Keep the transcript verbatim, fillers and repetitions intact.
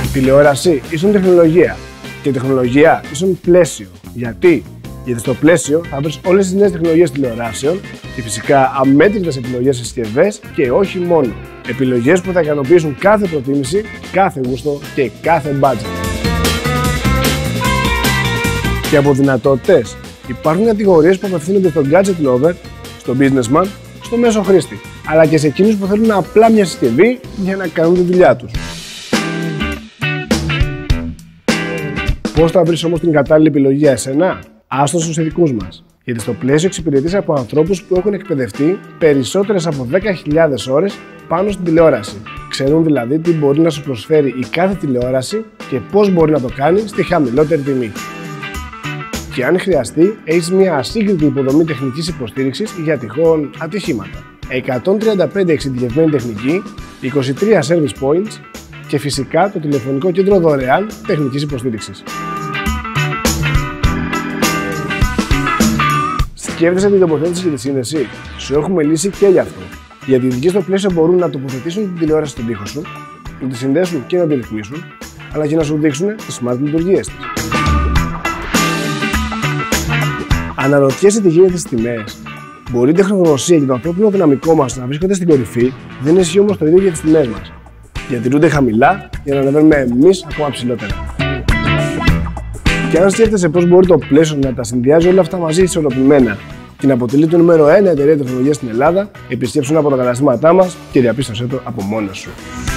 Τηλεόραση ίσον τεχνολογία και τεχνολογία ίσον πλαίσιο. Γιατί? Γιατί στο πλαίσιο θα βρεις όλες τις νέες τεχνολογίες τηλεοράσεων και φυσικά αμέτρητες επιλογές σε συσκευές και όχι μόνο. Επιλογές που θα ικανοποιήσουν κάθε προτίμηση, κάθε γούστο και κάθε budget. Και από δυνατότητες υπάρχουν κατηγορίες που απευθύνονται στον gadget lover, στον businessman, στο μέσο χρήστη, αλλά και σε εκείνους που θέλουν απλά μια συσκευή για να κάνουν τη δουλειά τους. Πώς θα βρεις όμως την κατάλληλη επιλογή για εσένα? Άστο στους ειδικούς μας. Γιατί στο πλαίσιο εξυπηρετείς από ανθρώπους που έχουν εκπαιδευτεί περισσότερες από δέκα χιλιάδες ώρες πάνω στην τηλεόραση. Ξέρουν δηλαδή τι μπορεί να σου προσφέρει η κάθε τηλεόραση και πώς μπορεί να το κάνει στη χαμηλότερη τιμή. Και αν χρειαστεί, έχεις μια ασύγκριτη υποδομή τεχνικής υποστήριξης για τυχόν ατυχήματα. εκατόν τριάντα πέντε εξειδικευμένη τεχνική, είκοσι τρία service points και φυσικά το τηλεφωνικό κέντρο δωρεάν τεχνικής υποστήριξης. Σκέφτεσαι την τοποθέτηση και τη σύνδεση? Σου έχουμε λύσει και γι' αυτό. Γιατί οι ειδικοί στο πλαίσιο μπορούν να τοποθετήσουν την τηλεόραση στον τοίχο σου, να τη συνδέσουν και να τη ρυθμίσουν, αλλά και να σου δείξουν τις smart λειτουργίες της. Αναρωτιέσαι τι γίνεται στις τιμές? Μπορεί η τεχνογνωσία και το ανθρώπινο δυναμικό μας να βρίσκονται στην κορυφή, δεν ισχύει όμως το ίδιο για τις τιμές μας. Διατηρούνται χαμηλά για να ανεβαίνουμε εμείς ακόμα ψηλότερα. Και αν σκέφτεσαι πώς μπορεί το πλαίσιο να τα συνδυάζει όλα αυτά μαζί ισορροπημένα και να αποτελεί το νούμερο ένα εταιρεία τεχνολογίας στην Ελλάδα, επισκέψου ένα από τα καταστήματά μας και διαπίστωσέ το από μόνος σου.